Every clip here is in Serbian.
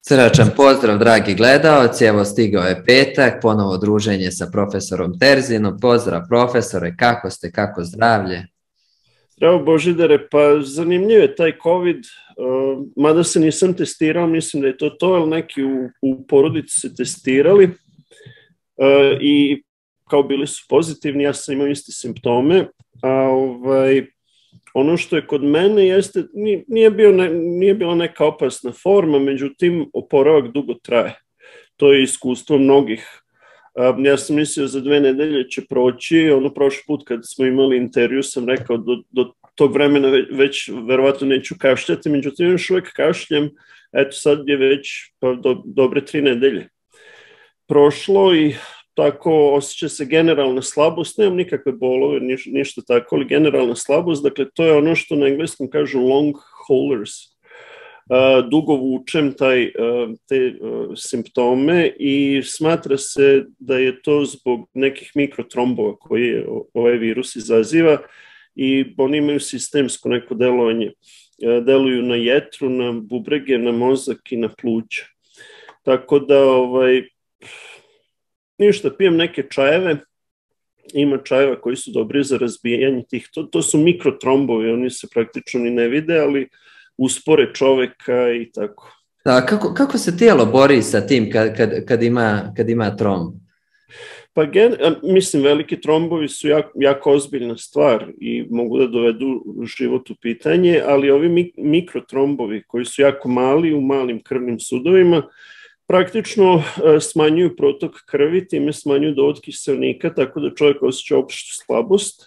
Srdačan pozdrav, dragi gledaoci, evo stigao je petak, ponovo druženje sa profesorom Terzinom. Pozdrav profesore, kako ste, kako zdravlje? Zdravo Božidare, pa zanimljiv je taj COVID, mada se nisam testirao, mislim da je to, ali neki u porodici se testirali i kao bili su pozitivni, ja sam imao iste simptome, a ono što je kod mene jeste, nije bila neka opasna forma, međutim oporavak dugo traje. To je iskustvo mnogih. Ja sam mislio za 2 nedelje će proći, prošli put kad smo imali intervju sam rekao do tog vremena već verovatno neću kašljati, međutim još uvijek kašljem, eto sad je već dobre 3 nedelje prošlo i tako osjeća se generalna slabost, nemam nikakve bolove, ništa tako, ali generalna slabost, dakle to je ono što na engleskom kažu long haulers. Dugo vučem te simptome i smatra se da je to zbog nekih mikrotrombova koje ovaj virus izaziva i oni imaju sistemsko neko delovanje. Deluju na jetru, na bubrege, na mozak i na pluća. Tako da ništa, pijem neke čajeve, ima čajeva koji su dobri za razbijanje tih, to su mikrotrombovi, oni se praktično ni ne vide, ali uspore čoveka i tako. Da, kako se tijelo bori sa tim kad ima tromb? Pa mislim, veliki trombovi su jako ozbiljna stvar i mogu da dovedu život u pitanje, ali ovi mikrotrombovi koji su jako mali u malim krvnim sudovima, praktično smanjuju protok krvi, time smanjuju dovod kiseonika, tako da čovjek osjeća opštu slabost.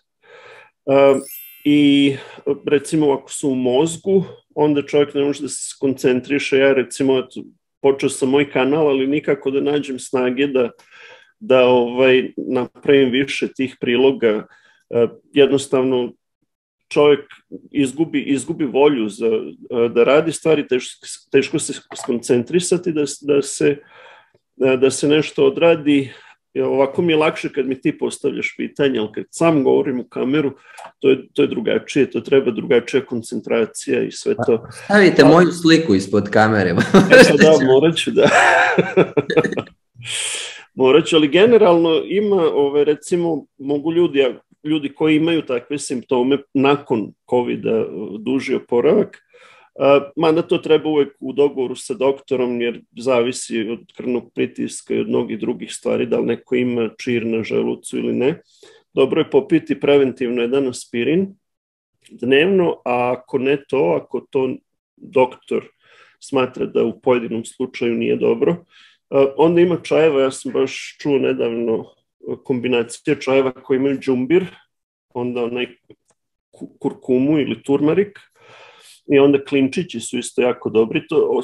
I recimo ako su u mozgu, onda čovjek ne može da se koncentriše. Ja recimo počeo sam moj kanal, ali nikako da nađem snage da napravim više tih priloga. Jednostavno čovjek izgubi volju da radi stvari, teško se skoncentrisati da se nešto odradi. Ovako mi je lakše kad mi ti postavljaš pitanje, ali kad sam govorim u kameru, to je drugačije, to treba drugačija koncentracija i sve to. Stavite moju sliku ispod kamere. Da, morat ću, da. Morat ću, ali generalno ima, recimo, mogu ljudi koji imaju takve simptome nakon COVID-a duži oporavak, mada to treba uvek u dogovoru sa doktorom jer zavisi od krvnog pritiska i od mnogih drugih stvari, da li neko ima čir na želucu ili ne. Dobro je popiti preventivno jedan aspirin dnevno, a ako ne to, ako to doktor smatra da u pojedinom slučaju nije dobro, onda ima čajeva, ja sam baš čuo nedavno kombinacije čajeva koji imaju džumbir, onda onaj kurkumu ili turmarik, i onda klinčići su isto jako dobri.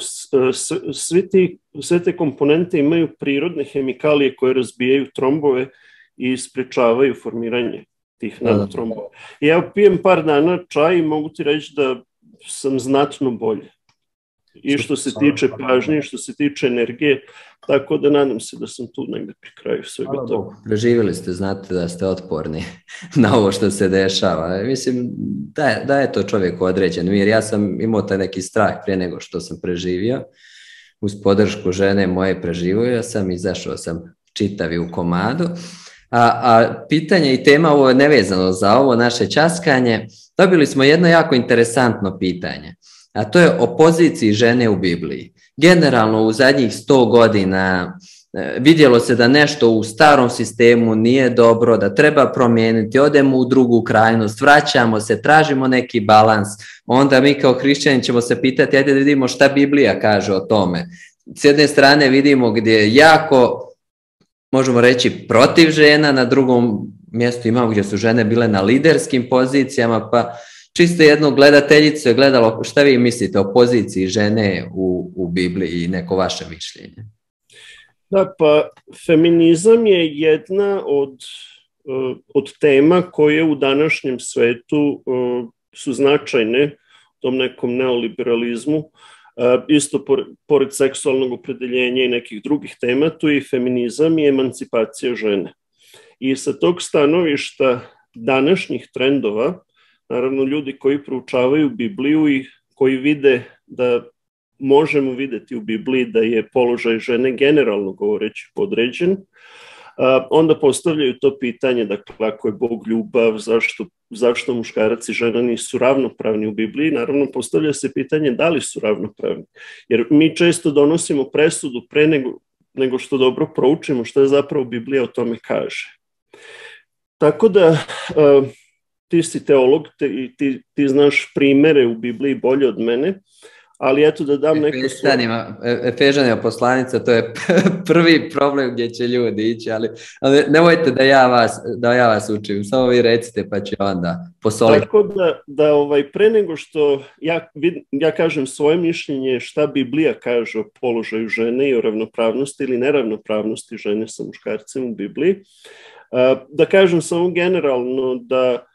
Sve te komponente imaju prirodne hemikalije koje razbijaju trombove i sprečavaju formiranje tih nanotrombova. I ja pijem par dana čaj i mogu ti reći da sam znatno bolje. I što se tiče pažnje, što se tiče energije, tako da nadam se da sam tu negde pri kraju svega toga. Preživjeli ste, znate da ste otporni na ovo što se dešava. Mislim, da je to čovjeku određen mir. Ja sam imao taj neki strah prije nego što sam preživio. Uz podršku žene moje preživio sam, izašao sam čitavi u komadu. A pitanje i tema, ovo je nevezano za ovo naše ćaskanje, dobili smo jedno jako interesantno pitanje. A to je o poziciji žene u Bibliji. Generalno u zadnjih 100 godina vidjelo se da nešto u starom sistemu nije dobro, da treba promijeniti, odemo u drugu krajnost, vraćamo se, tražimo neki balans, onda mi kao hrišćani ćemo se pitati, ajde da vidimo šta Biblija kaže o tome. S jedne strane vidimo gdje je jako, možemo reći, protiv žena, na drugom mjestu imamo gdje su žene bile na liderskim pozicijama, pa čisto jednu gledateljicu je gledalo, šta vi mislite o poziciji žene u Bibliji i neko vaše mišljenje? Da, pa feminizam je jedna od tema koje u današnjem svetu su značajne u tom nekom neoliberalizmu. Isto pored seksualnog opredeljenja i nekih drugih tema, tu je i feminizam i emancipacija žene. I sa tog stanovišta današnjih trendova, naravno ljudi koji proučavaju Bibliju i koji vide da možemo vidjeti u Bibliji da je položaj žene generalno govoreći podređen, onda postavljaju to pitanje, dakle, ako je Bog ljubav, zašto muškarac i žena nisu ravnopravni u Bibliji? Naravno, postavlja se pitanje da li su ravnopravni. Jer mi često donosimo presudu pre nego što dobro proučimo šta zapravo Biblija o tome kaže. Tako da ti si teolog i ti znaš primere u Bibliji bolje od mene, ali eto da dam neko svoje. Efežanima poslanica, to je prvi problem gdje će ljudi ići, ali nemojte da ja vas učim, samo vi recite pa ću onda posoliti. Tako da pre nego što ja kažem svoje mišljenje šta Biblija kaže o položaju žene i o ravnopravnosti ili neravnopravnosti žene sa muškarcem u Bibliji, da kažem samo generalno da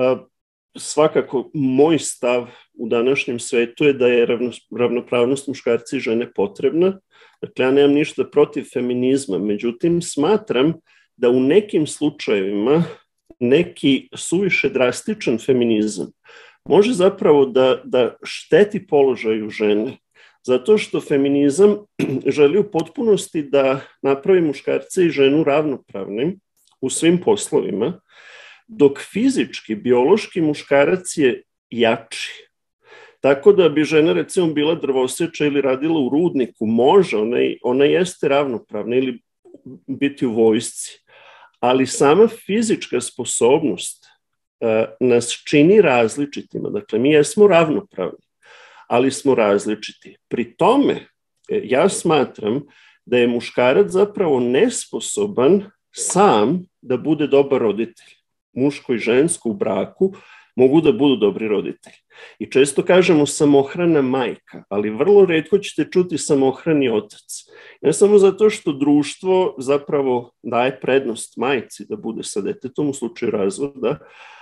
svakako moj stav u današnjem svetu je da je ravnopravnost muškarci i žene potrebna. Dakle, ja nemam ništa protiv feminizma, međutim smatram da u nekim slučajevima neki suviše drastičan feminizam može zapravo da šteti položaju žene, zato što feminizam želi u potpunosti da napravi muškarce i ženu ravnopravnim u svim poslovima, dok fizički, biološki muškarac je jači. Tako da bi žena recimo bila drvoseča ili radila u rudniku, može, ona jeste ravnopravna ili biti u vojsci, ali sama fizička sposobnost nas čini različitima. Dakle, mi jesmo ravnopravni, ali smo različiti. Pri tome, ja smatram da je muškarac zapravo nesposoban sam da bude dobar roditelj. Muško i žensko u braku mogu da budu dobri roditelji. I često kažemo samohrana majka, ali vrlo retko ćete čuti samohrani otac. Ne samo zato što društvo zapravo daje prednost majci da bude sa detetom u slučaju razvoda,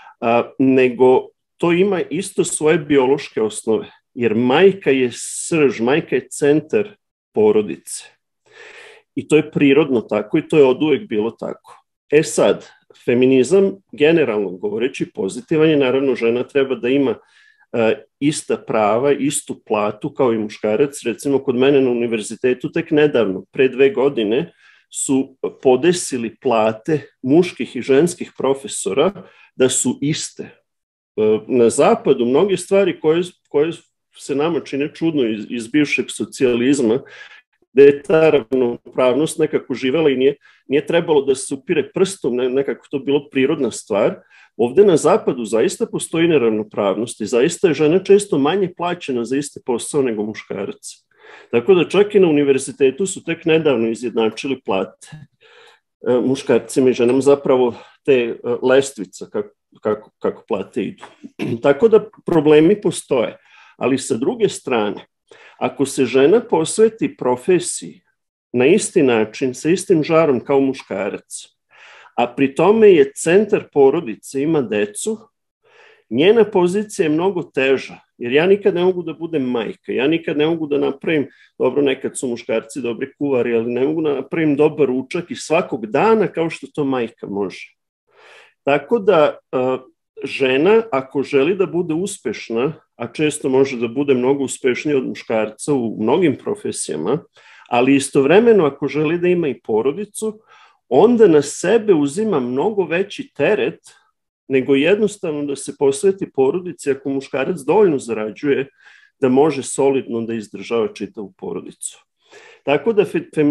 nego to ima isto svoje biološke osnove. Jer majka je srž, majka je centar porodice. I to je prirodno tako i to je oduvek bilo tako. Sad, feminizam, generalno govoreći pozitivan je, naravno žena treba da ima ista prava, istu platu kao i muškarac. Recimo kod mene na univerzitetu tek nedavno, pre 2 godine, su podesili plate muških i ženskih profesora da su iste. Na zapadu mnoge stvari koje se nama čine čudno iz bivšeg socijalizma, da je ta ravnopravnost nekako živela i nije trebalo da se upire prstom, nekako to bilo prirodna stvar. Ovde na zapadu zaista postoji neravnopravnost i zaista je žena često manje plaćena za iste posao nego muškarac. Tako da čak i na univerzitetu su tek nedavno izjednačili plate muškarcima i ženama, zapravo te lestvica kako plate idu. Tako da problemi postoje, ali sa druge strane, ako se žena posveti profesiji na isti način, sa istim žarom kao muškarac, a pri tome je centar porodice, ima decu, njena pozicija je mnogo teža, jer ja nikad ne mogu da budem majka, ja nikad ne mogu da napravim, dobro, nekad su muškarci dobri kuvari, ali ne mogu da napravim dobar ručak i svakog dana kao što to majka može. Tako da žena, ako želi da bude uspešna, a često može da bude mnogo uspešnija od muškarca u mnogim profesijama, ali istovremeno ako želi da ima i porodicu, onda na sebe uzima mnogo veći teret nego jednostavno da se posveti porodici ako muškarac dovoljno zarađuje da može solidno da izdržava čitavu porodicu. Tako da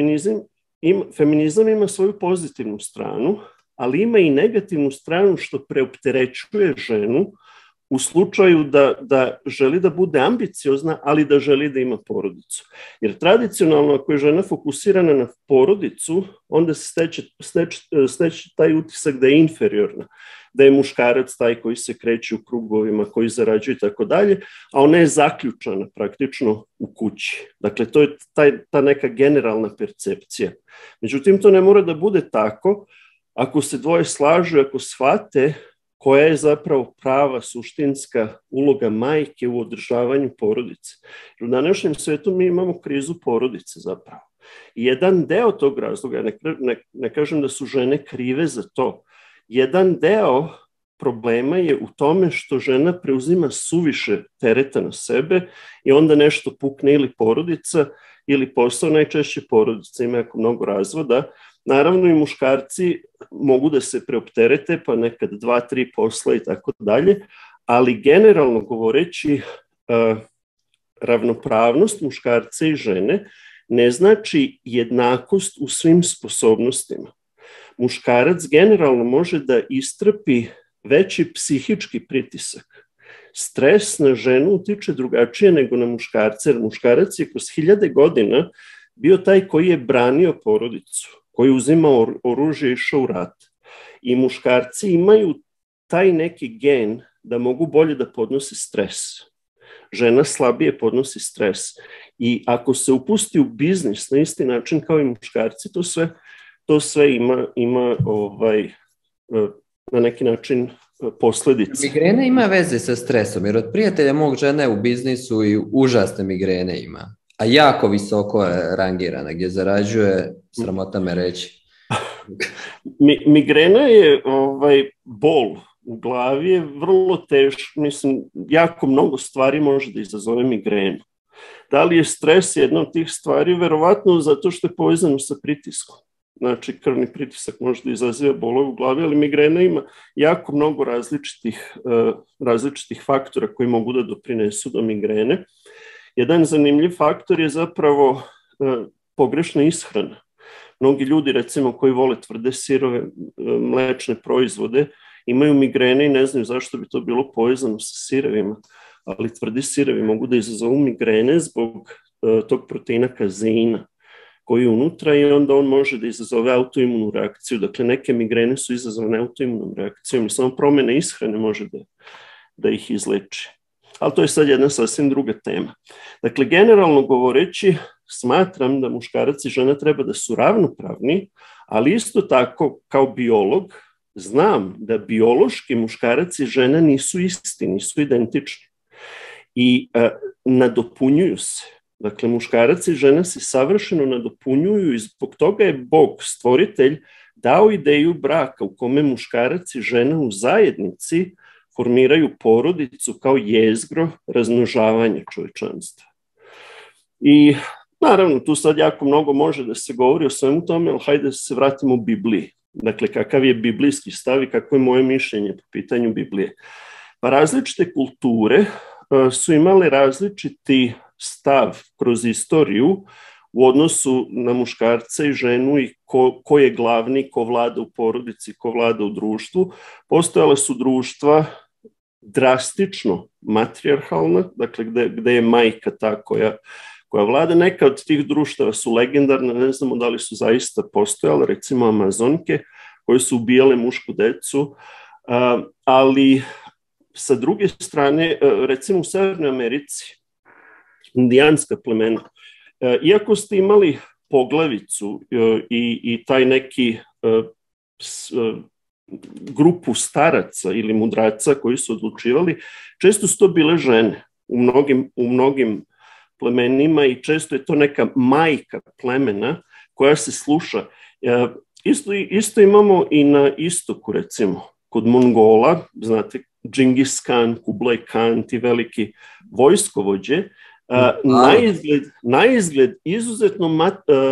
feminizam ima svoju pozitivnu stranu, ali ima i negativnu stranu što preopterećuje ženu u slučaju da želi da bude ambiciozna, ali da želi da ima porodicu. Jer tradicionalno, ako je žena fokusirana na porodicu, onda se steče taj utisak da je inferiorna, da je muškarac taj koji se kreće u krugovima, koji zarađuje i tako dalje, a ona je zaključana praktično u kući. Dakle, to je ta neka generalna percepcija. Međutim, to ne mora da bude tako ako se dvoje slažu, ako shvate koja je zapravo prava suštinska uloga majke u održavanju porodice. U današnjem svetu mi imamo krizu porodice zapravo. I jedan deo tog razloga, ne kažem da su žene krive za to, jedan deo problema je u tome što žena preuzima suviše tereta na sebe i onda nešto pukne ili porodica ili posao, najčešće porodica, ima jako mnogo razvoda. Naravno i muškarci mogu da se preopterete, pa nekad 2-3 posla i tako dalje, ali generalno govoreći ravnopravnost muškarca i žene ne znači jednakost u svim sposobnostima. Muškarac generalno može da istrpi veći psihički pritisak. Stres na ženu utiče drugačije nego na muškarce, jer muškarac je kroz 1000 godina bio taj koji je branio porodicu, koji je uzimao oružje i išao u rat. I muškarci imaju taj neki gen da mogu bolje da podnose stres. Žena slabije podnosi stres. I ako se upusti u biznis na isti način kao i muškarci, to sve ima na neki način posljedice. Migrena ima veze sa stresom, jer od prijatelja mog žene u biznisu i užasne migrene ima, a jako visoko je rangirana, gdje zarađuje, sramota me reći. Migrena je bol u glavi, je vrlo teško, mislim, jako mnogo stvari može da izazove migrenu. Da li je stres jedna od tih stvari? Verovatno zato što je povezano sa pritiskom. Znači, krvni pritisak može da izaziva bolove u glavi, ali migrena ima jako mnogo različitih faktora koji mogu da doprinesu do migrene. Jedan zanimljiv faktor je zapravo pogrešna ishrana. Mnogi ljudi, recimo, koji vole tvrde sirove, mlečne proizvode, imaju migrene i ne znaju zašto bi to bilo povezano sa sirevima, ali tvrdi sirevi mogu da izazovu migrene zbog tog proteina kazeina koji je unutra i onda on može da izazove autoimunu reakciju. Dakle, neke migrene su izazvane autoimunom reakcijom i samo promjena ishrane može da ih izleči. Ali to je sad jedna sasvim druga tema. Dakle, generalno govoreći, smatram da muškarac i žena treba da su ravnopravni, ali isto tako kao biolog znam da biološki muškarac i žena nisu isti, nisu identični i nadopunjuju se. Dakle, muškarac i žena se savršeno nadopunjuju i zbog toga je Bog, stvoritelj, dao ideju braka u kome muškarac i žena u zajednici formiraju porodicu kao jezgro razmnožavanja čovječanstva. I naravno, tu sad jako mnogo može da se govori o svemu tome, ali hajde da se vratimo u Bibliji. Dakle, kakav je biblijski stav i kako je moje mišljenje po pitanju Biblije. Pa različite kulture su imale različiti stav kroz istoriju u odnosu na muškarca i ženu i ko je glavni, ko vlada u porodici, ko vlada u društvu. Postojale su društva drastično matrijarhalna, dakle gde je majka ta koja vlada. Neka od tih društava su legendarne, ne znamo da li su zaista postojale, recimo Amazonke, koje su ubijale mušku decu, ali sa druge strane, recimo u Severnoj Americi, indijanska plemena, iako ste imali poglavicu i taj neki grupu staraca ili mudraca koji su odlučivali, često su to bile žene u mnogim plemenima i često je to neka majka plemena koja se sluša. Isto imamo i na istoku, recimo, kod Mongola, znate, Džingis Khan, Kublai Khan, ti veliki vojskovođe, na izgled izuzetno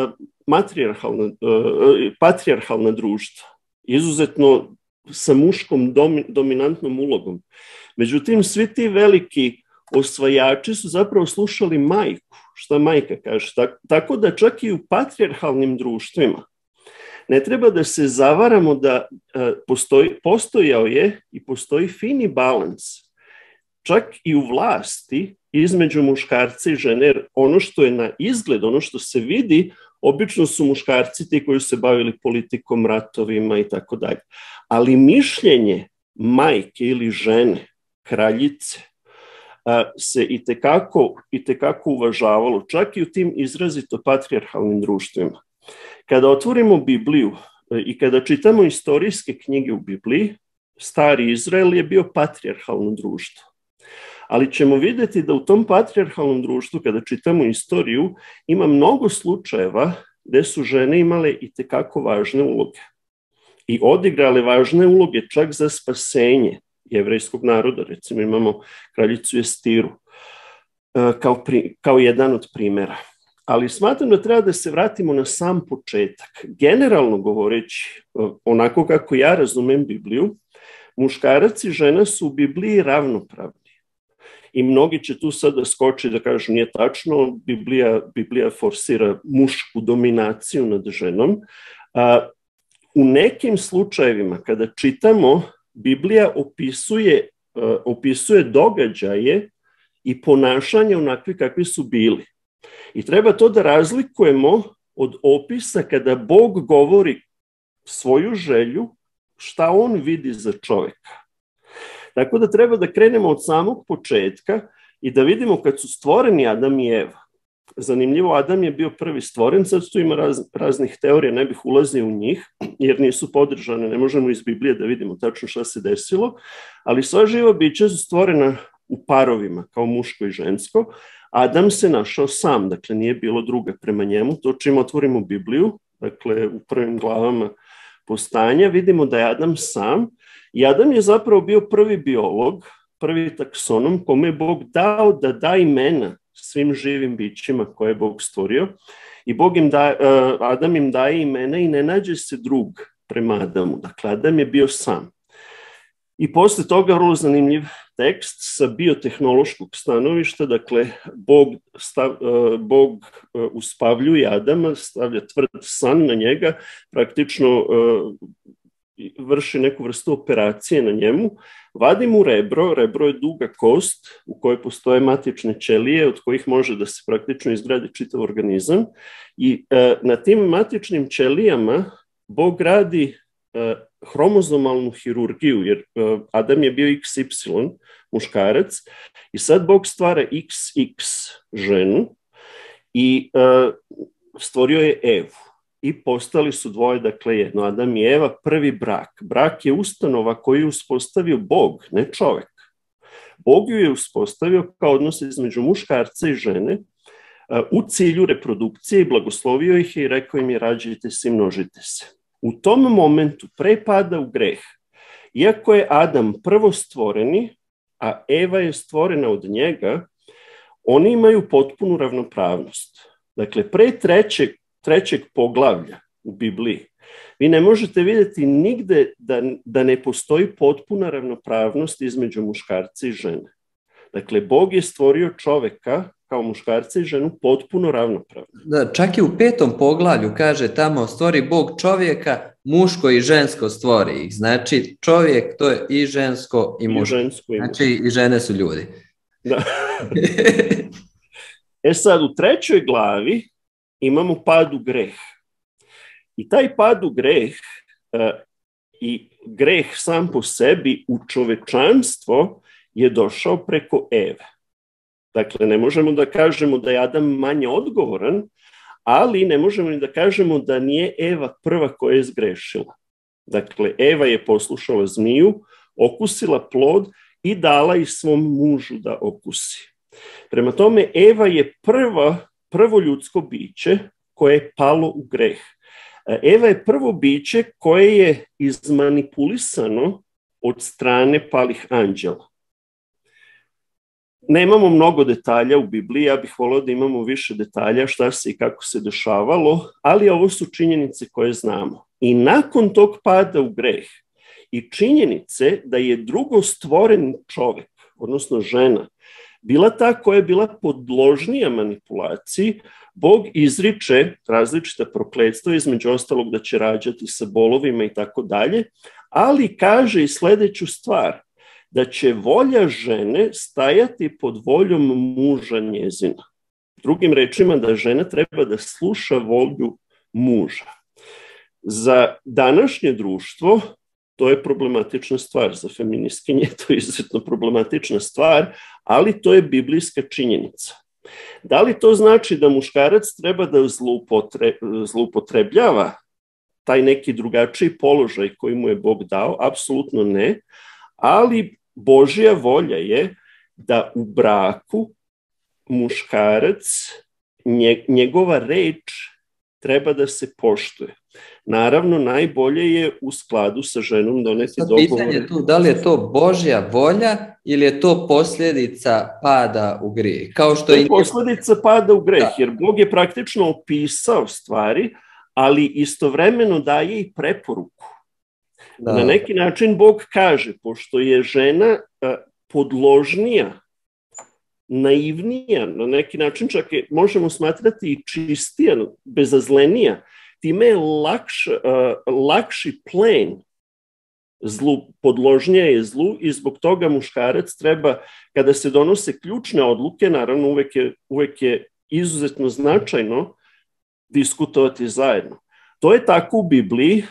patrijarhalna društva, izuzetno sa muškom dominantnom ulogom. Međutim, svi ti veliki osvajači su zapravo slušali majku, šta majka kaže. Tako da čak i u patrijarhalnim društvima ne treba da se zavaramo da postojao je i postoji fini balans, čak i u vlasti između muškarca i žene, jer ono što je na izgled, ono što se vidi, obično su muškarci ti koji su se bavili politikom, ratovima i tako dalje. Ali mišljenje majke ili žene, kraljice, se itekako uvažavalo, čak i u tim izrazito patrijarhalnim društvima. Kada otvorimo Bibliju i kada čitamo istorijske knjige u Bibliji, stari Izrael je bio patrijarhalno društvo. Ali ćemo vidjeti da u tom patrijarhalnom društvu, kada čitamo istoriju, ima mnogo slučajeva gdje su žene imale itekako važne uloge. i odigrale važne uloge čak za spasenje jevrejskog naroda. Recimo imamo kraljicu Estiru kao jedan od primjera. Ali smatram da treba da se vratimo na sam početak. Generalno govoreći, onako kako ja razumem Bibliju, muškarac i žena su u Bibliji ravnopravni. I mnogi će tu sada skoči da kažu nije tačno, Biblija forsira mušku dominaciju nad ženom. U nekim slučajevima kada čitamo, Biblija opisuje događaje i ponašanje onakvi kakvi su bili. I treba to da razlikujemo od opisa kada Bog govori svoju želju, šta on vidi za čoveka. Tako da treba da krenemo od samog početka i da vidimo kad su stvoreni Adam i Eva. Zanimljivo, Adam je bio prvi stvoren, sad tu ima raznih teorija, ne bih ulazio u njih, jer nisu podržane, ne možemo iz Biblije da vidimo tačno šta se desilo, ali sva živa bića su stvorena u parovima, kao muško i žensko. Adam se našao sam, dakle nije bilo druga prema njemu, to čim otvorimo Bibliju, dakle u prvim glavama postanja, vidimo da je Adam sam i Adam je zapravo bio prvi biolog, prvi taksonom kome je Bog dao da da imena svim živim bićima koje je Bog stvorio i Adam im daje imena i ne nađe se drug prema Adamu, dakle Adam je bio sam. I posle toga vrlo zanimljiv tekst sa biotehnološkog stanovišta, dakle Bog uspavljuje Adama, stavlja tvrd san na njega, praktično vrši neku vrstu operacije na njemu, vadi mu rebro je duga kost u kojoj postoje matične ćelije od kojih može da se praktično izgradi čitav organizam i na tim matičnim ćelijama Bog radi hromozomalnu hirurgiju, jer Adam je bio XY, muškarac, i sad Bog stvara XX ženu i stvorio je Evu. I postali su dvoje, dakle jedno, Adam i Eva, prvi brak. Brak je ustanova koju je uspostavio Bog, ne čovek. Bog ju je uspostavio kao odnos između muškarca i žene u cilju reprodukcije i blagoslovio ih je i rekao im je rađajte se i množite se. U tom momentu pre pada u greh, iako je Adam prvo stvoreni, a Eva je stvorena od njega, oni imaju potpunu ravnopravnost. Dakle, pre trećeg poglavlja u Bibliji, vi ne možete vidjeti nigde da ne postoji potpuna ravnopravnost između muškarca i žene. Dakle, Bog je stvorio čoveka kao muškarca i ženu potpuno ravnopravno. Da, čak i u 5. poglavlju kaže tamo stvori Bog čovjeka, muško i žensko stvori ih. Znači čovjek to je i žensko i muško. Znači i žene su ljudi. Da. Sad u 3. glavi imamo pad u greh. I taj pad u greh i greh sam po sebi u čovečanstvo je došao preko Eve. Dakle, ne možemo da kažemo da je Adam manje odgovoran, ali ne možemo ni da kažemo da nije Eva prva koja je zgrešila. Dakle, Eva je poslušala zmiju, okusila plod i dala i svom mužu da okusi. Prema tome, Eva je prvo ljudsko biće koje je palo u greh. Eva je prvo biće koje je izmanipulisano od strane palih anđela. Nemamo mnogo detalja u Bibliji, ja bih volio da imamo više detalja šta se i kako se dešavalo, ali ovo su činjenice koje znamo. I nakon tog pada u greh i činjenice da je drugo stvoren čovek, odnosno žena, bila ta koja je bila podložnija manipulaciji, Bog izriče različita prokletstva, između ostalog da će rađati sa bolovima i tako dalje, ali kaže i sledeću stvar, da će volja žene stajati pod voljom muža njezina. Drugim rečima, da žena treba da sluša volju muža. Za današnje društvo to je problematična stvar, za feministkinje to je izuzetno problematična stvar, ali to je biblijska činjenica. Da li to znači da muškarac treba da zloupotrebljava taj neki drugačiji položaj koji mu je Bog dao? Apsolutno ne, ali Božja volja je da u braku muškarac, njegova reč treba da se poštuje. Naravno, najbolje je u skladu sa ženom doneti dogovore. Pitanje tu, da li je to Božja volja ili je to posljedica pada u grijeh? Kao što to je posljedica pada u grijeh, jer Bog je praktično opisao stvari, ali istovremeno daje i preporuku. Da. Na neki način Bog kaže, pošto je žena podložnija, naivnija, na neki način čak je, možemo smatrati i čistija, bezazlenija, time je lakši plen zlu, podložnija je zlu i zbog toga muškarac treba, kada se donose ključne odluke, naravno uvek je izuzetno značajno diskutovati zajedno. To je tako u Bibliji.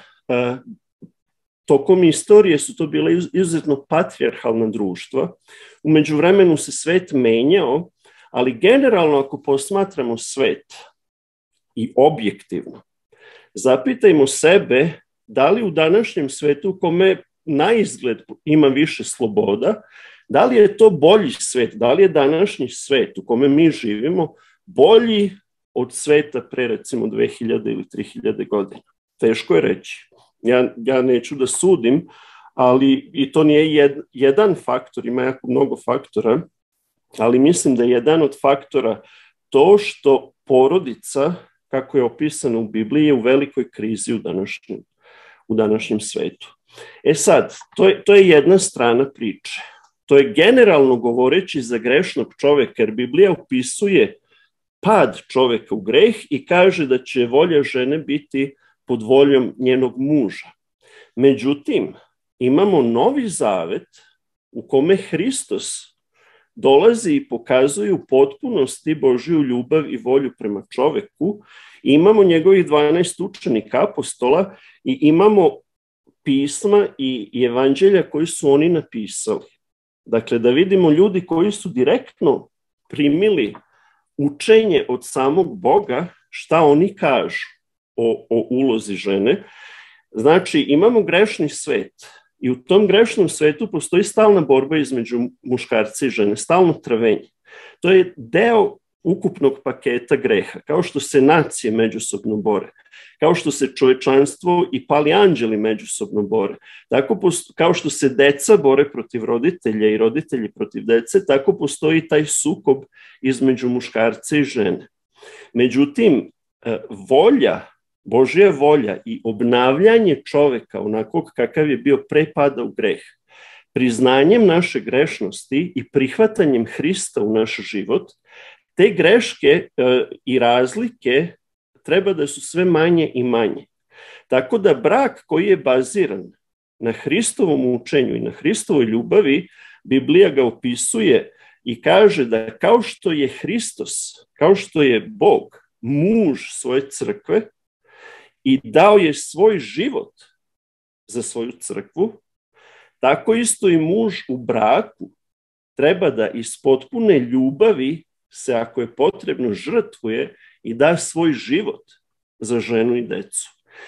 Tokom istorije su to bile izuzetno patrijarhalna društva. U međuvremenu se svet menjao, ali generalno ako posmatramo svet i objektivno, zapitajmo sebe da li u današnjem svetu u kome na izgled ima više sloboda, da li je to bolji svet, da li je današnji svet u kome mi živimo bolji od sveta pre recimo 2000 ili 3000 godina. Teško je reći. Ja neću da sudim, ali i to nije jedan faktor, ima jako mnogo faktora, ali mislim da je jedan od faktora to što porodica, kako je opisano u Bibliji, je u velikoj krizi u današnjem svetu. Sad, to je jedna strana priče. To je generalno govoreći za grešnog čoveka, jer Biblija opisuje pad čoveka u greh i kaže da će volja žene biti pod voljom njenog muža. Međutim, imamo Novi Zavet u kome Hristos dolazi i pokazuje u potpunosti Božju ljubav i volju prema čoveku. Imamo njegovih 12 učenika apostola i imamo pisma i evanđelja koji su oni napisali. Dakle, da vidimo ljudi koji su direktno primili učenje od samog Boga, šta oni kažu o ulozi žene. Znači, imamo grešni svet i u tom grešnom svetu postoji stalna borba između muškarca i žene, stalno trvenje. To je deo ukupnog paketa greha, kao što se nacije međusobno bore, kao što se čovečanstvo i pali anđeli međusobno bore, tako kao što se deca bore protiv roditelja i roditelji protiv dece, tako postoji taj sukob između muškarca i žene. Međutim, Božja volja i obnavljanje čoveka onakvog kakav je bio pre pada u greh, priznanjem naše grešnosti i prihvatanjem Hrista u naš život, te greške i razlike treba da su sve manje i manje. Tako da brak koji je baziran na Hristovom učenju i na Hristovoj ljubavi, Biblija ga opisuje i kaže da kao što je Hristos, kao što je Bog, muž svoje crkve i dao je svoj život za svoju crkvu, tako isto i muž u braku treba da iz potpune ljubavi se, ako je potrebno, žrtvuje i da svoj život za ženu i decu.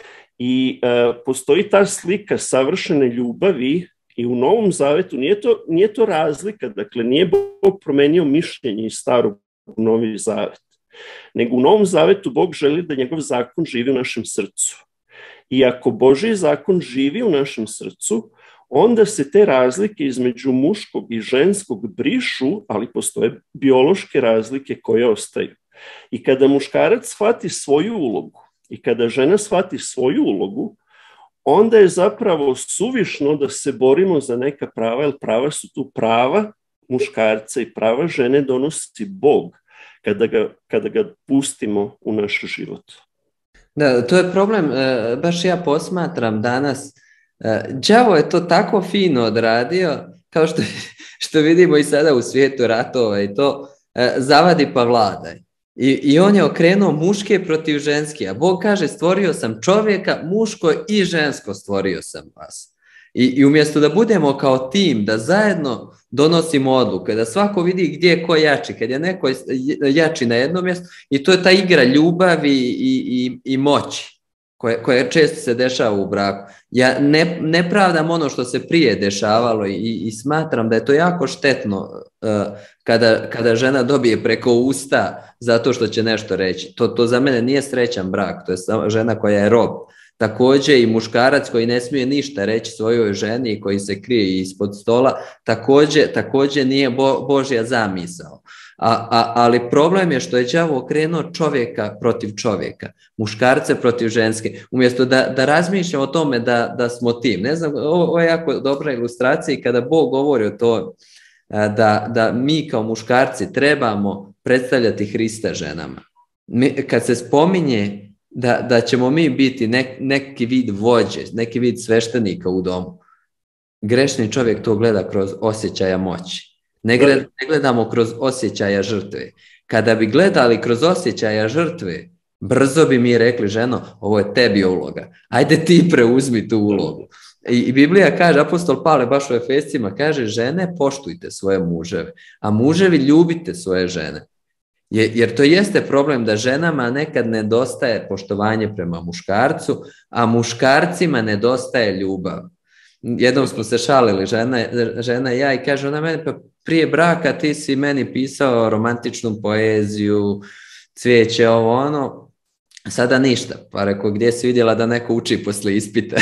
I postoji ta slika savršene ljubavi i u Novom Zavetu nije to razlika, dakle nije Bog promenio mišljenje iz Starog u Novi Zavet, nego u Novom Zavetu Bog želi da njegov zakon živi u našem srcu. I ako Božji zakon živi u našem srcu, onda se te razlike između muškog i ženskog brišu, ali postoje biološke razlike koje ostaju. I kada muškarac shvati svoju ulogu i kada žena shvati svoju ulogu, onda je zapravo suvišno da se borimo za neka prava, jer prava su tu prava muškarca i prava žene donosi Bog kada ga pustimo u naš život. Da, to je problem, baš ja posmatram danas. Đavo je to tako fino odradio, kao što vidimo i sada u svijetu ratova i to, zavadi pa vladaj. I on je okrenuo muške protiv ženske, a Bog kaže stvorio sam čovjeka, muško i žensko stvorio sam vas. I umjesto da budemo kao tim, da zajedno donosimo odluke, da svako vidi gdje je ko jači, kad je neko jači na jednom mjestu, i to je ta igra ljubavi i moći koja često se dešava u braku. Ja ne pravdam ono što se prije dešavalo i smatram da je to jako štetno kada žena dobije preko usta zato što će nešto reći. To za mene nije srećan brak, to je žena koja je rob Također i muškarac koji ne smije ništa reći svojoj ženi i koji se krije ispod stola, također nije Božja zamisao. Ali problem je što je đavo okrenuo čovjeka protiv čovjeka, muškarce protiv ženske, umjesto da razmišljamo o tome da smo tim. Ne znam, ovo je jako dobra ilustracija kada Bog govori o tome da mi kao muškarci trebamo predstavljati Hrista ženama. Kad se spominje da ćemo mi biti neki vid vođe, neki vid sveštenika u domu, grešni čovjek to gleda kroz osjećaja moći. Ne gledamo kroz osjećaja žrtve. Kada bi gledali kroz osjećaja žrtve, brzo bi mi rekli, ženo, ovo je tebi uloga. Ajde ti preuzmi tu ulogu. I Biblija kaže, apostol Pavle baš u Efescima kaže, žene poštujte svoje muževe, a muževi ljubite svoje žene. Jer to jeste problem da ženama nekad nedostaje poštovanje prema muškarcu, a muškarcima nedostaje ljubav. Jednom smo se šalili, žena i ja, i kaže ona meni, pa prije braka ti si meni pisao romantičnu poeziju, cvijeće, ovo ono, sada ništa. Pa rekao, gdje si vidjela da neko uči posle ispita?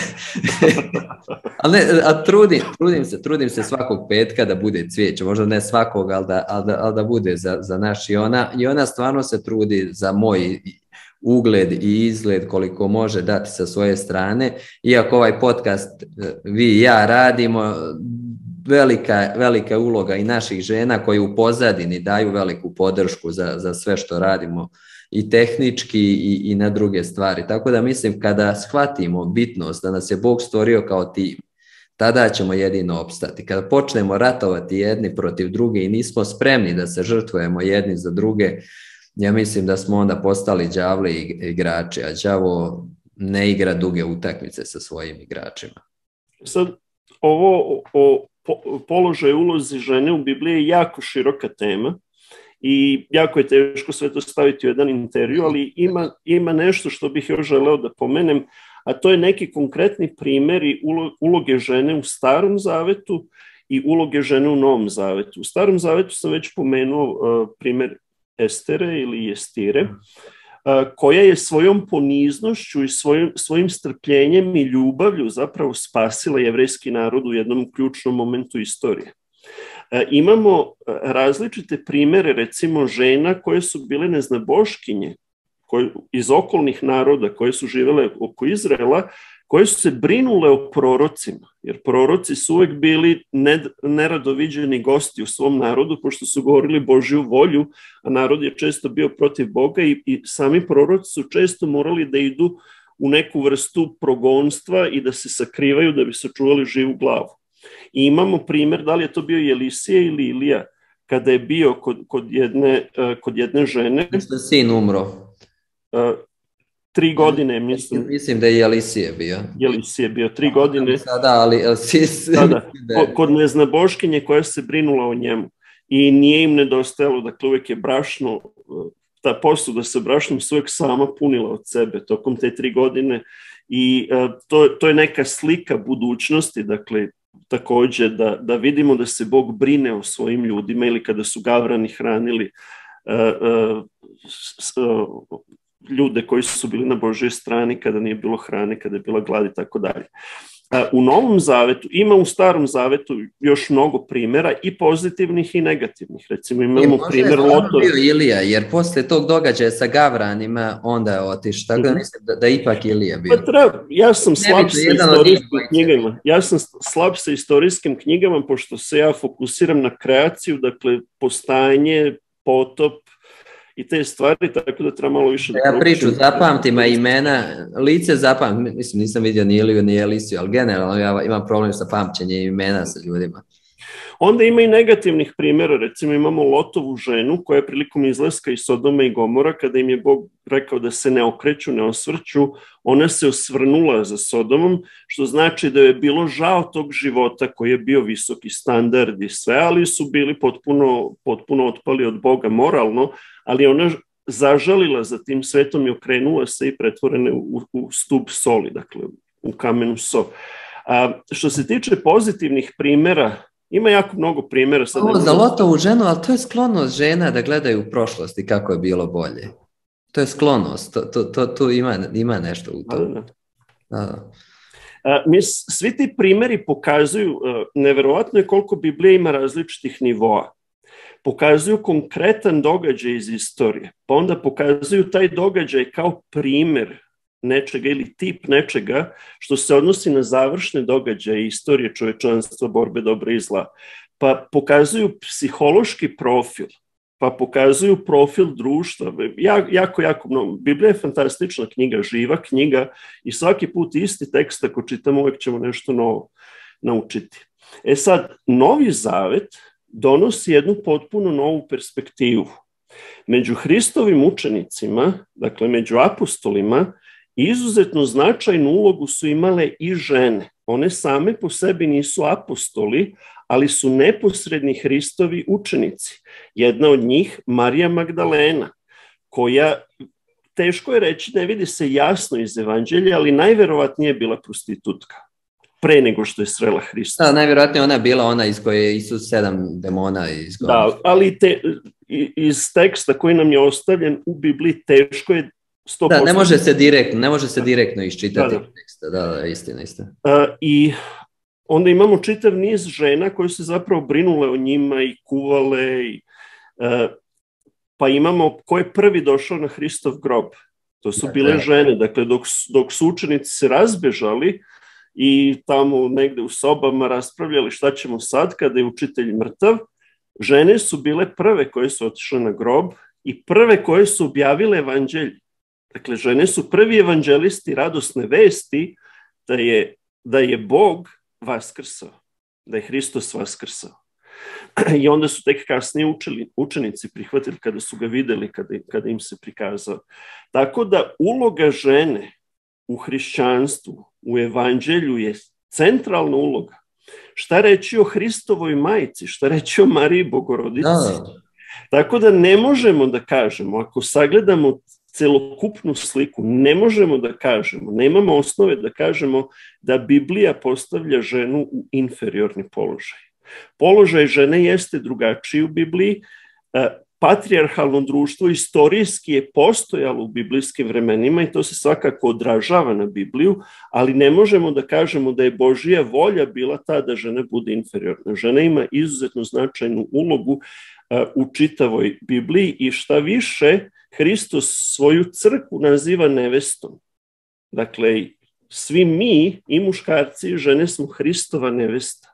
A trudim se svakog petka da bude cvijeće, možda ne svakog, ali da bude za naš. I ona stvarno se trudi za moj ugled i izgled koliko može dati sa svoje strane. Iako ovaj podcast vi i ja radimo, velika uloga i naših žena koji u pozadini daju veliku podršku za sve što radimo i tehnički i na druge stvari. Tako da mislim kada shvatimo bitnost da nas je Bog stvorio kao tim, tada ćemo jedino opstati. Kada počnemo ratovati jedni protiv druge i nismo spremni da se žrtvujemo jedni za druge, ja mislim da smo onda postali đavli igrači, a đavo ne igra duge utakmice sa svojim igračima. Sad, ovo o položaju ulozi žene u Bibliji je jako široka tema i jako je teško sve to staviti u jedan intervju, ali ima nešto što bih još želeo da pomenem, a to je neki konkretni primjeri uloge žene u Starom zavetu i uloge žene u Novom zavetu. U Starom zavetu sam već pomenuo primjer Estere ili Estire, koja je svojom poniznošću i svojim strpljenjem i ljubavlju zapravo spasila jevrejski narod u jednom ključnom momentu istorije. Imamo različite primjere, recimo žena koje su bile neznaboškinje iz okolnih naroda koje su živjele oko Izraela, koje su se brinule o prorocima, jer proroci su uvijek bili nerado viđeni gosti u svom narodu, pošto su govorili Božju volju, a narod je često bio protiv Boga i sami proroci su često morali da idu u neku vrstu progonstva i da se sakrivaju da bi sačuvali živu glavu. I imamo primjer, da li je to bio Elisije ili Ilija, kada je bio kod jedne žene. Mislim sin umro. 3 godine, mislim. Mislim da je Elisije bio. Elisije bio 3 godine. Sada, kod neznaboškinje koja se brinula o njemu. I nije im nedostajalo, dakle uvijek je brašno, ta posuda sa brašnom se uvijek sama punila od sebe tokom te 3 godine. I to je neka slika budućnosti, dakle, također da vidimo da se Bog brine o svojim ljudima ili kada su gavrani hranili ljude koji su bili na Božjoj strani kada nije bilo hrane, kada je bila glad i tako dalje. U Novom zavetu, ima u Starom zavetu još mnogo primjera i pozitivnih i negativnih. Recimo imamo primjer Lotova. Bio Ilija, jer poslije tog događaja sa gavranima onda je otišao. Tako da mislim da ipak Ilija bio. Ja sam slab sa istorijskim knjigama. Sa istorijskim knjigama, pošto se ja fokusiram na kreaciju, dakle postajanje, potop, i te stvari, tako da treba malo više... Ja priču zapamtim, a imena, lice zapamtim, mislim nisam vidio ni Iliju ni Elisiju, ali generalno ja imam problem sa pamćenjem imena sa ljudima. Onda ima i negativnih primjera, recimo imamo Lotovu ženu koja je prilikom izlaska iz Sodoma i Gomora, kada im je Bog rekao da se ne okreću, ne osvrću, ona se osvrnula za Sodomom, što znači da je bilo žao tog života koji je bio visoki standard i sve, ali su bili potpuno otpali od Boga moralno, ali ona zažalila za tim svetom i okrenula se i pretvorene u stup soli, dakle u kamenu so. Što se tiče pozitivnih primjera, ima jako mnogo primjera. Ovo za Lotovu ženu, ali to je sklonost žena da gledaju u prošlosti kako je bilo bolje. To je sklonost, to ima nešto u tome. Svi ti primjeri pokazuju, neverovatno je koliko Biblija ima različitih nivoa. Pokazuju konkretan događaj iz istorije, pa onda pokazuju taj događaj kao primjer nečega ili tip nečega što se odnosi na završne događaje istorije čovječanstva, borbe dobra i zla. Pa pokazuju psihološki profil, pa pokazuju profil društva. Jako mnogo. Biblija je fantastična knjiga, živa knjiga i svaki put isti tekst ako čitamo uvijek ćemo nešto novo naučiti. Sad, Novi Zavet donosi jednu potpuno novu perspektivu. Među Hristovim učenicima, dakle među apostolima, izuzetno značajnu ulogu su imale i žene. One same po sebi nisu apostoli, ali su neposredni Hristovi učenici. Jedna od njih, Marija Magdalena, koja, teško je reći, ne vidi se jasno iz evanđelja, ali najverovatnije je bila prostitutka pre nego što je srela Hrista. Da, najvjerojatnije ona je bila ona iz koje je Isus 7 demona izgonio. Da, ali iz teksta koji nam je ostavljen u Bibliji teško je 100%. Da, ne može se direktno iščitati teksta. Da, istina. I onda imamo čitav niz žena koje su zapravo brinule o njima i kuvale. Pa imamo ko je prvi došao na Hristov grob. To su bile žene. Dakle, dok su učenici se razbežali i tamo negde u sobama raspravljali šta ćemo sad kada je učitelj mrtav, žene su bile prve koje su otišle na grob i prve koje su objavile evanđelje. Dakle, žene su prvi evanđelisti radosne vesti da je Bog vaskrsao, da je Hristos vaskrsao. I onda su tek kasnije učenici prihvatili kada su ga videli, kada im se prikazao. Tako da uloga žene u hrišćanstvu, u evanđelju je centralna uloga. Šta reći o Hristovoj majci, šta reći o Mariji Bogorodici. Tako da ne možemo da kažemo, ako sagledamo celokupnu sliku, ne možemo da kažemo, nemamo osnove da kažemo da Biblija postavlja ženu u inferiorni položaj. Položaj žene jeste drugačiji u Bibliji. Patrijarhalno društvo istorijski je postojalo u biblijskim vremenima i to se svakako odražava na Bibliju, ali ne možemo da kažemo da je Božja volja bila ta da žena bude inferiorna. Žena ima izuzetno značajnu ulogu u čitavoj Bibliji i šta više, Hristos svoju crkvu naziva nevestom. Dakle, svi mi, i muškarci i žene, smo Hristova nevesta.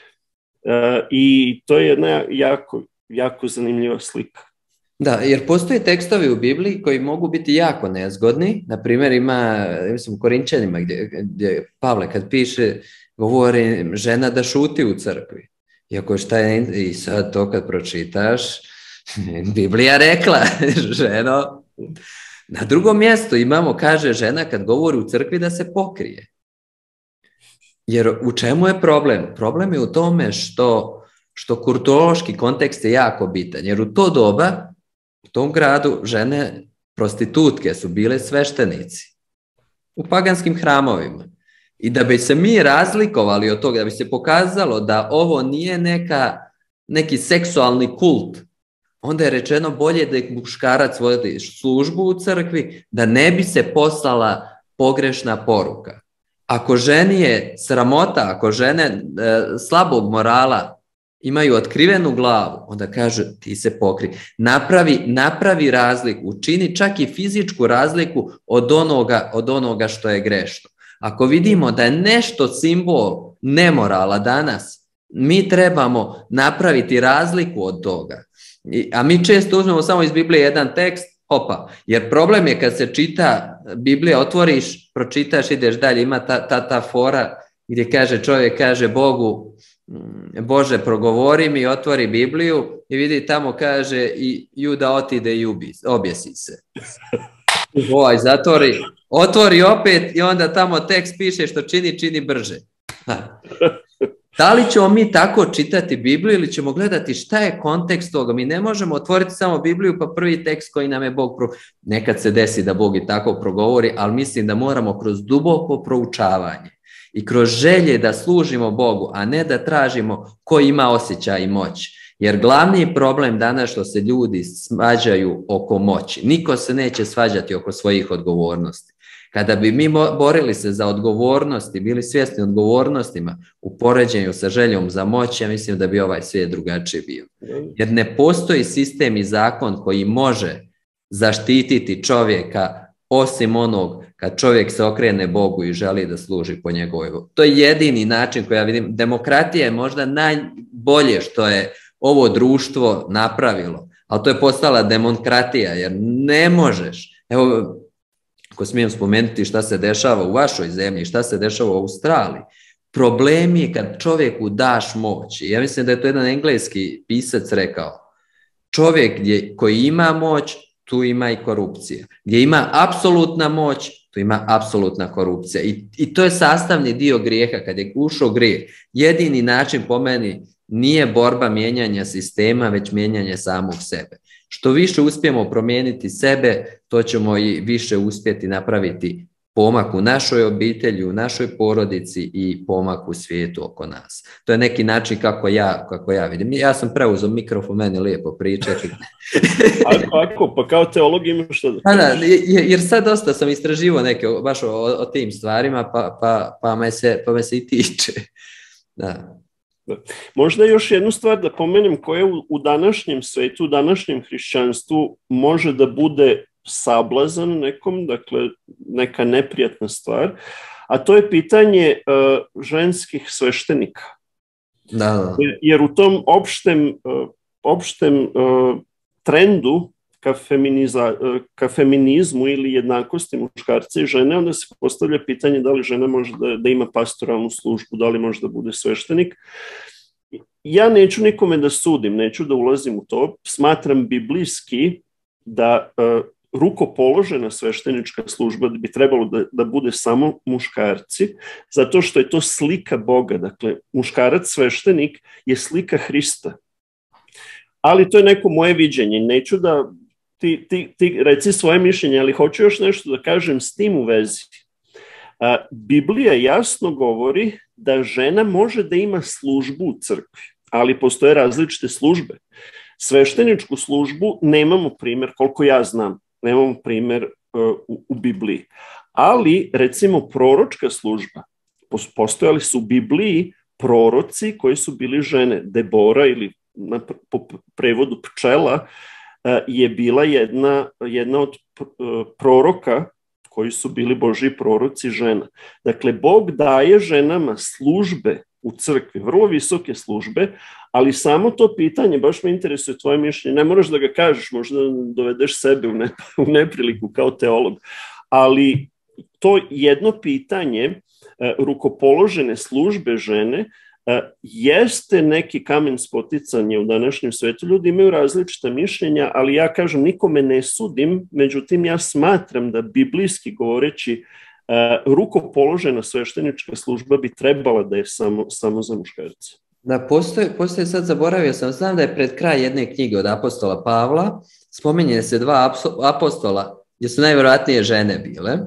I to je jedna jako zanimljiva slika. Da, jer postoje tekstovi u Bibliji koji mogu biti jako nezgodni. Naprimjer, ima, u Korinčanima gdje Pavle kad piše, govori žena da šuti u crkvi. Iako šta je, i sad to kad pročitaš, Biblija rekla, ženo. Na drugom mjestu imamo, kaže žena kad govori u crkvi da se pokrije. Jer u čemu je problem? Problem je u tome što kulturološki kontekst je jako bitan. Jer u to doba, u tom gradu, žene prostitutke su bile sveštenici u paganskim hramovima. I da bi se mi razlikovali od toga, da bi se pokazalo da ovo nije neki seksualni kult, onda je rečeno bolje da je muškarac vodi službu u crkvi, da ne bi se poslala pogrešna poruka. Ako ženi je sramota, ako žene slabog morala imaju otkrivenu glavu, onda kažu ti se pokri. Napravi razliku, učini čak i fizičku razliku od onoga što je grešno. Ako vidimo da je nešto simbol nemorala danas, mi trebamo napraviti razliku od toga. A mi često uzmemo samo iz Biblije jedan tekst, jer problem je kad se čita Biblija, otvoriš, pročitaš, ideš dalje, ima ta fora gdje čovjek kaže Bogu, Bože progovori mi, otvori Bibliju i vidi tamo kaže i Juda otide i objesi se. Otvori opet i onda tamo tekst piše što čini brže. Da li ćemo mi tako čitati Bibliju ili ćemo gledati šta je kontekst toga? Mi ne možemo otvoriti samo Bibliju pa prvi tekst koji nam je Bog nekad se desi da Bog i tako progovori, ali mislim da moramo kroz duboko proučavanje i kroz želje da služimo Bogu, a ne da tražimo ko ima osjećaj i moć. Jer glavni problem danas što se ljudi svađaju oko moći. Niko se neće svađati oko svojih odgovornosti. Kada bi mi borili se za odgovornost i bili svjesni odgovornostima u poređenju sa željom za moć, ja mislim da bi ovaj svijet drugačiji bio. Jer ne postoji sistem i zakon koji može zaštititi čovjeka osim onog kad čovjek se okrene Bogu i želi da služi po njegovoj. To je jedini način koji ja vidim. Demokratija je možda najbolje što je ovo društvo napravilo, ali to je postala demokratija, jer ne možeš. Evo, ako smijem spomenuti šta se dešava u vašoj zemlji, šta se dešava u Australiji, problem je kad čovjeku daš moć. Ja mislim da je to jedan engleski pisac rekao. Čovjek koji ima moć, tu ima i korupcija. Gdje ima apsolutna moć, tu ima apsolutna korupcija. I to je sastavni dio grijeha. Kad je ušao grijeh, jedini način po meni nije borba mijenjanja sistema, već mijenjanje samog sebe. Što više uspijemo promijeniti sebe, to ćemo i više uspjeti napraviti pomak u našoj obitelji, u našoj porodici i pomak u svijetu oko nas. To je neki način kako ja vidim. Ja sam preuzeo mikrofon, meni lijepo pričati. Ako, pa kao teolog imaš što da kažeš? Da, jer sad dosta sam istraživao neke baš o tim stvarima, pa me se i tiče. Da. Možda još jednu stvar da pomenem koja u današnjem svetu, u današnjem hrišćanstvu može da bude sablazan nekom, dakle neka neprijatna stvar, a to je pitanje ženskih sveštenika. Da. Jer u tom opštem trendu ka feminizmu ili jednakosti muškarca i žene, onda se postavlja pitanje da li žena može da ima pastoralnu službu, da li može da bude sveštenik. Ja neću nikome da sudim, neću da ulazim u to. Smatram biblijski da rukopoložena sveštenička služba bi trebalo da bude samo muškarci, zato što je to slika Boga. Dakle, muškarac sveštenik je slika Hrista. Ali to je neko moje viđenje. Neću da ti reci svoje mišljenje, ali hoću još nešto da kažem s tim u vezi. Biblija jasno govori da žena može da ima službu u crkvi, ali postoje različite službe. Svešteničku službu nemamo primjer, koliko ja znam, nemamo primjer u Bibliji. Ali, recimo, proročka služba. Postojali su u Bibliji proroci koji su bili žene. Debora, ili po prevodu pčela, je bila jedna od proroka koji su bili Božji proroci žena. Dakle, Bog daje ženama službe u crkvi, vrlo visoke službe, ali samo to pitanje, baš me interesuje tvoje mišljenje, ne moraš da ga kažeš, možda dovedeš sebe u nepriliku kao teolog, ali to jedno pitanje rukopoložene službe žene jeste neki kamen spoticanja u današnjem svetu. Ljudi imaju različita mišljenja, ali ja kažem, nikome ne sudim, međutim ja smatram da biblijski govoreći rukopoložena sveštenička služba bi trebala da je samo za muškarce. Da, postoje sad, zaboravio sam, znam da je pred kraj jedne knjige od apostola Pavla, spominje se 2 apostola, gdje su najvjerojatnije žene bile.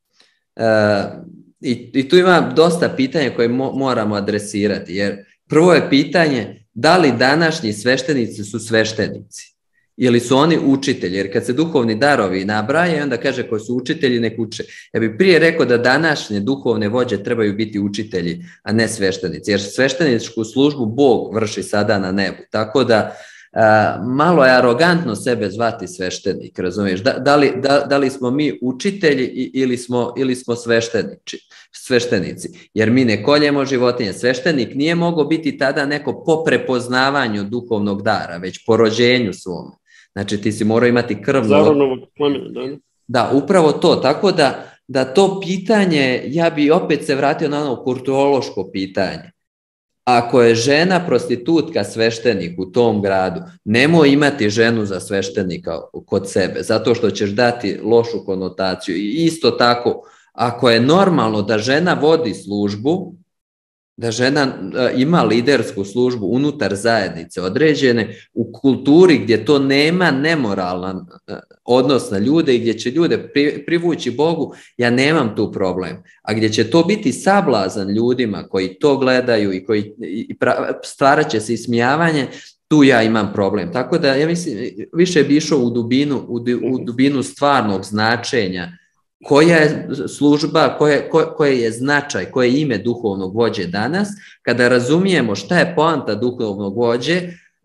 I tu ima dosta pitanja koje moramo adresirati, jer prvo je pitanje da li današnji sveštenici su sveštenici ili su oni učitelji, jer kad se duhovni darovi nabraje, onda kaže koji su učitelji nek uče. Ja bih prije rekao da današnje duhovne vođe trebaju biti učitelji, a ne sveštenici, jer svešteničku službu Bog vrši sada na nebu, tako da malo je arogantno sebe zvati sveštenik, razumiješ? Da li smo mi učitelji ili smo sveštenici? Jer mi ne koljemo životinje. Sveštenik nije mogao biti tada neko po prepoznavanju duhovnog dara, već po rođenju svome. Znači ti si morao imati krvnu... Zarovnog plemena, da. Da, upravo to. Tako da to pitanje, ja bi opet se vratio na ono kulturološko pitanje. Ako je žena prostitutka sveštenik u tom gradu, nemoj imati ženu za sveštenika kod sebe, zato što ćeš dati lošu konotaciju. I isto tako, ako je normalno da žena vodi službu, da žena ima lidersku službu unutar zajednice određene u kulturi gdje to nema nemoralan odnos na ljude i gdje će ljude privući Bogu, ja nemam tu problem. A gdje će to biti sablazan ljudima koji to gledaju i koji stvarat će se ismijavanje, tu ja imam problem. Tako da ja mislim, više bi išao u dubinu stvarnog značenja koja je služba, koje je značaj, koje je ime duhovnog vođe danas, kada razumijemo šta je poanta duhovnog vođe,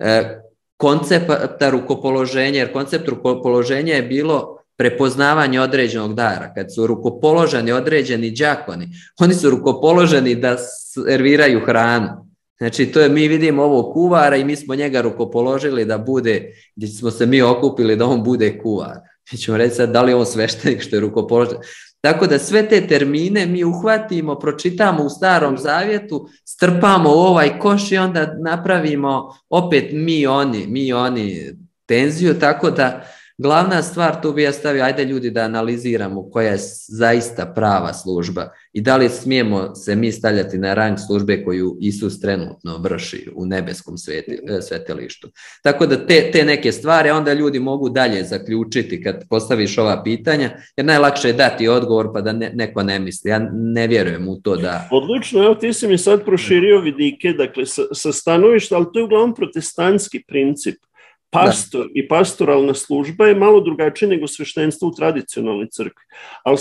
koncepta rukopoloženja, jer koncept rukopoloženja je bilo prepoznavanje određenog dara. Kad su rukopoloženi određeni đakoni, oni su rukopoloženi da serviraju hranu. Znači, to je, mi vidimo ovo kuvara i mi smo njega rukopoložili da bude, gdje smo se mi okupili da on bude kuvar. Mi ćemo reći sad da li je on sveštenik što je rukopoložen. Tako da sve te termine mi uhvatimo, pročitamo u Starom Zavjetu, strpamo u ovaj koš i onda napravimo opet mi oni tenziju, tako da glavna stvar, tu bi ja stavio, ajde ljudi da analiziramo koja je zaista prava služba i da li smijemo se mi stavljati na rang službe koju Isus trenutno vrši u nebeskom svetilištu. Tako da te neke stvari onda ljudi mogu dalje zaključiti kad postaviš ova pitanja, jer najlakše je dati odgovor pa da neko ne misli. Ja ne vjerujem u to da... Odlično, evo ti si mi sad proširio vidike, dakle sa stanovišta, ali to je uglavnom protestantski princip. Pastor i pastoralna služba je malo drugačije nego sveštenstvo u tradicionalnoj crkvi, ali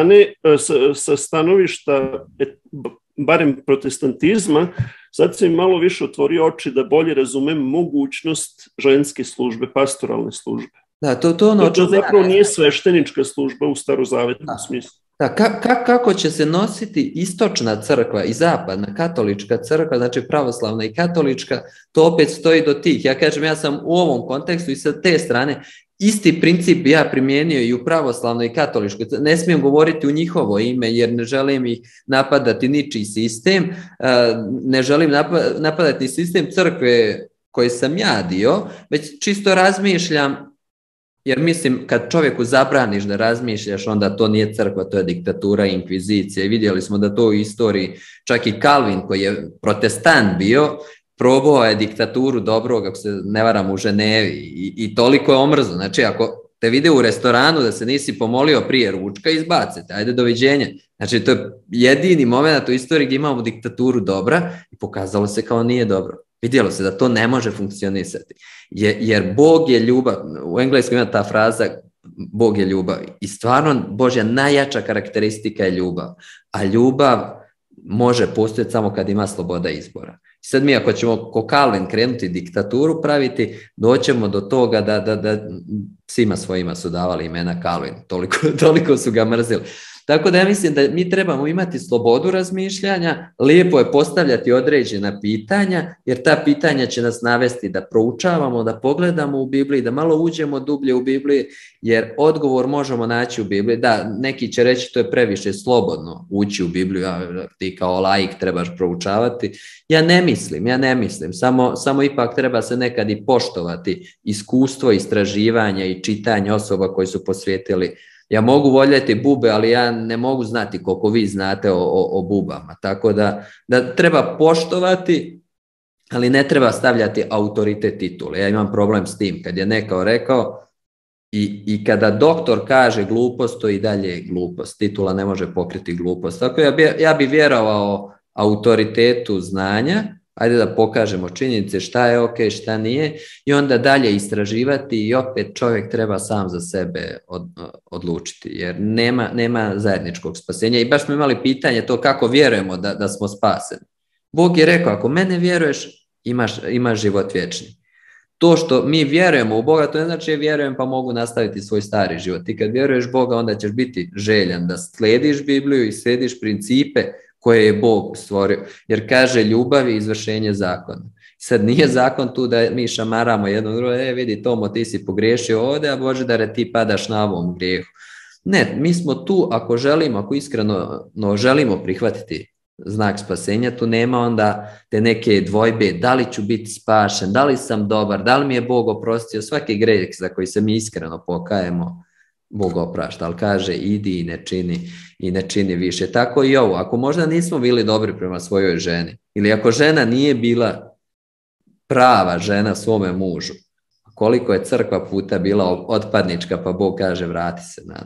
sa stanovišta barem protestantizma, sad sam im malo više otvorio oči da bolje razumem mogućnost ženske službe, pastoralne službe. Da, to zapravo nije sveštenička služba u starozavetnom smislu. Da, kako će se nositi istočna crkva i zapadna katolička crkva, znači pravoslavna i katolička, to opet stoji do tih. Ja kažem, ja sam u ovom kontekstu i sa te strane isti princip ja primijenio i u pravoslavnoj i katoličkoj. Ne smijem govoriti u njihovo ime jer ne želim ih napadati ničiji sistem, ne želim napadati sistem crkve koji sam ja dio, već čisto razmišljam. Jer mislim, kad čovjeku zabraniš da razmišljaš, onda to nije crkva, to je diktatura i inkvizicija. I vidjeli smo da to u istoriji, čak i Calvin koji je protestant bio, probao je diktaturu dobrog, ako se ne varam, u Ženevi i toliko je omrzo. Znači, ako te vide u restoranu da se nisi pomolio prije ručka, izbacite, ajde doviđenja. Znači, to je jedini moment u istoriji gdje imamo diktaturu dobra i pokazalo se kao nije dobro. Vidjelo se da to ne može funkcionisati. Jer Bog je ljubav, u engleskom ima ta fraza Bog je ljubav i stvarno Božja najjača karakteristika je ljubav, a ljubav može postojati samo kad ima sloboda izbora. I sad mi ako ćemo ko Calvin krenuti diktaturu praviti, doćemo do toga da svima svojima su davali imena Calvin, toliko su ga mrzili. Tako da ja mislim da mi trebamo imati slobodu razmišljanja, lijepo je postavljati određena pitanja, jer ta pitanja će nas navesti da proučavamo, da pogledamo u Bibliji, da malo uđemo dublje u Bibliji, jer odgovor možemo naći u Bibliji. Da, neki će reći to je previše slobodno ući u Bibliju, ti kao laik trebaš proučavati. Ja ne mislim, samo ipak treba se nekad i poštovati iskustvo, istraživanja i čitanja osoba koji su posvetili. Ja mogu voljeti bube, ali ja ne mogu znati koliko vi znate o bubama. Tako da treba poštovati, ali ne treba stavljati autoritet titule. Ja imam problem s tim. Kad je neko rekao i kada doktor kaže glupost, to i dalje je glupost. Titula ne može pokriti glupost. Tako ja bi vjerovao autoritetu znanja, ajde da pokažemo činjenice šta je ok, šta nije i onda dalje istraživati i opet čovjek treba sam za sebe odlučiti jer nema zajedničkog spasenja. I baš smo imali pitanje to kako vjerujemo da smo spaseni. Bog je rekao ako mene vjeruješ imaš život vječni. To što mi vjerujemo u Boga to ne znači vjerujem pa mogu nastaviti svoj stari život. Ti kad vjeruješ Boga onda ćeš biti željan da slijediš Bibliju i slijediš principe koje je Bog stvorio, jer kaže ljubav i izvršenje zakona. Sad nije zakon tu da mi šamaramo jedno drugo, vidi Tomo ti si pogriješio ovdje, a Božidare ti padaš na ovom grijehu. Ne, mi smo tu ako iskreno želimo prihvatiti znak spasenja, tu nema onda te neke dvojbe, da li ću biti spašen, da li sam dobar, da li mi je Bog oprostio, svaki grijeh za koji se mi iskreno pokajemo, Bog oprašta, ali kaže idi i ne čini više. Tako i ovo, ako možda nismo bili dobri prema svojoj ženi, ili ako žena nije bila prava žena svome mužu, koliko je crkva puta bila otpadnička, pa Bog kaže vrati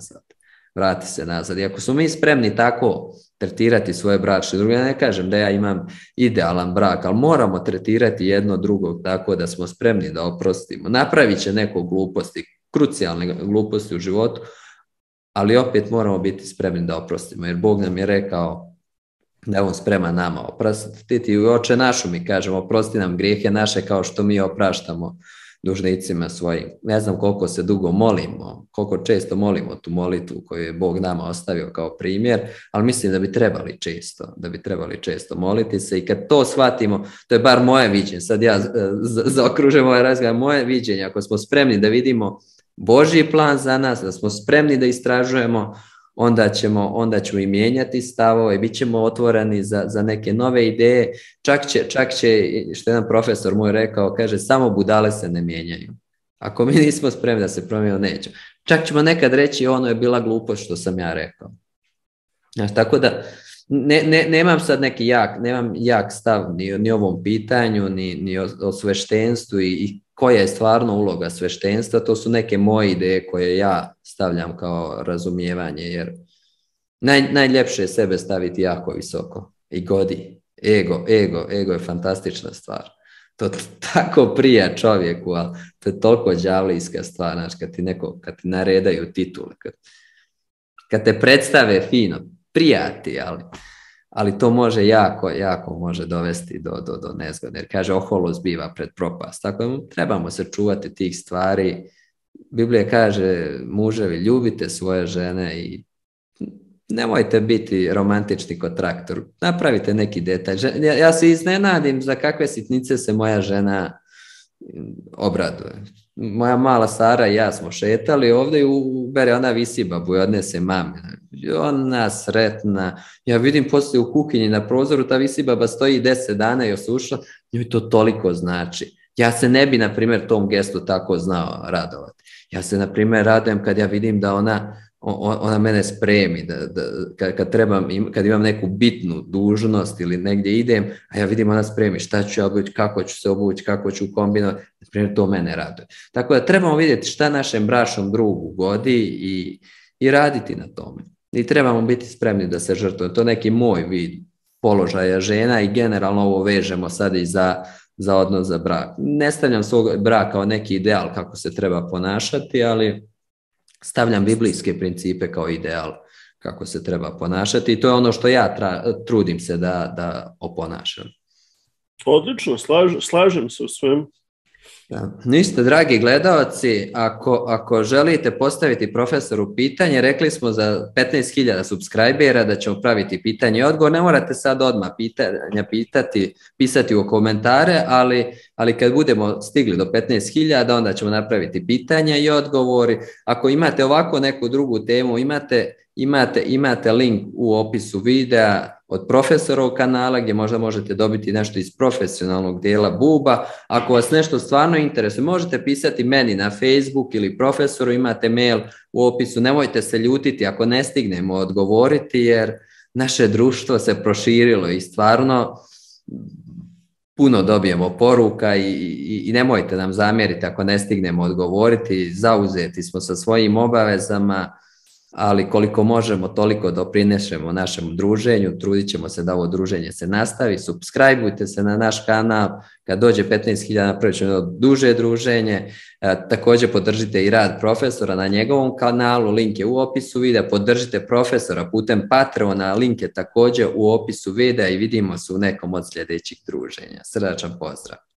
se nazad. I ako smo mi spremni tako tretirati svoje bračne druge, ja ne kažem da ja imam idealan brak, ali moramo tretirati jedno drugog tako da smo spremni da oprostimo. Napravit će neko gluposti, krucijalne gluposti u životu, ali opet moramo biti spremni da oprostimo, jer Bog nam je rekao da je on spreman nama oprostiti. U Oče našu mi kažemo, oprosti nam grijehe naše kao što mi opraštamo dužnicima svojim. Ne znam koliko se dugo molimo, koliko često molimo tu molitvu koju je Bog nama ostavio kao primjer, ali mislim da bi trebali često moliti se, i kad to shvatimo, to je bar moje viđenje, sad ja zaokružujem ovaj razgovor, moje viđenje, ako smo spremni da vidimo Božji plan za nas, da smo spremni da istražujemo, onda ćemo i mijenjati stavove, bit ćemo otvoreni za neke nove ideje. Čak će, što jedan profesor moj rekao, kaže, samo budale se ne mijenjaju. Ako mi nismo spremni da se promijenimo, neće. Čak ćemo nekad reći, ono je bila glupost što sam ja rekao. Znači, tako da nemam sad neki jak stav ni o ovom pitanju, ni o sveštenstvu i koja je stvarno uloga sveštenstva. To su neke moje ideje koje ja stavljam kao razumijevanje, jer najljepše je sebe staviti jako visoko i godi. Ego je fantastična stvar. To tako prija čovjeku, ali to je toliko đavlijska stvar, znači kad ti naredaju titule, kad te predstave fino, prijati, ali to može jako može dovesti do nezgode, jer kaže oholost biva pred propast. Tako trebamo se čuvati tih stvari. Biblija kaže, muževi, ljubite svoje žene i nemojte biti romantični kod traktor. Napravite neki detalj. Ja se iznenadim za kakve sitnice se moja žena obraduje. Moja mala Sara i ja smo šetali ovdje i ubere ona visibabu i odnese mami. Ona sretna. Ja vidim poslije u kuhinji na prozoru, ta visibaba stoji 10 dana i osušla. Njoj to toliko znači. Ja se ne bi, na primjer, tom gestu tako znao radovati. Ja se, na primjer, radujem kad ja vidim da ona mene spremi, kad imam neku bitnu dužnost ili negdje idem, a ja vidim ona spremi šta ću ja obući, kako ću se obući, kako ću kombinovati, na primjer, to mene raduje. Tako da trebamo vidjeti šta našem bračnom drugu godi i raditi na tome. I trebamo biti spremni da se žrtvujemo. To je neki moj vid položaja žena i generalno ovo vežemo sad i za odnos za brak. Ne stavljam svog braka kao neki ideal kako se treba ponašati, ali stavljam biblijske principe kao ideal kako se treba ponašati i to je ono što ja trudim se da oponašam. Odlično, slažem se u svemu. Ništa, dragi gledalci, ako želite postaviti profesoru pitanje, rekli smo za 15.000 subscribera da ćemo praviti pitanje i odgovor. Ne morate sad odmah pisati u komentare, ali kad budemo stigli do 15.000, onda ćemo napraviti pitanja i odgovori. Ako imate ovako neku drugu temu, imate link u opisu videa od profesorovog kanala gdje možda možete dobiti nešto iz profesionalnog dijela Buba. Ako vas nešto stvarno interesuje, možete pisati meni na Facebook ili profesoru, imate mail u opisu. Nemojte se ljutiti ako ne stignemo odgovoriti, jer naše društvo se proširilo i stvarno puno dobijemo poruka i nemojte nam zamjeriti ako ne stignemo odgovoriti. Zauzeti smo sa svojim obavezama, ali koliko možemo toliko doprinešemo našem druženju, trudit ćemo se da ovo druženje se nastavi. Subscribeujte se na naš kanal, kad dođe 15.000 napravit ćemo duže druženje. Također podržite i rad profesora na njegovom kanalu, link je u opisu videa. Podržite profesora putem Patreona, link je također u opisu videa i vidimo se u nekom od sljedećih druženja. Srdačan pozdrav!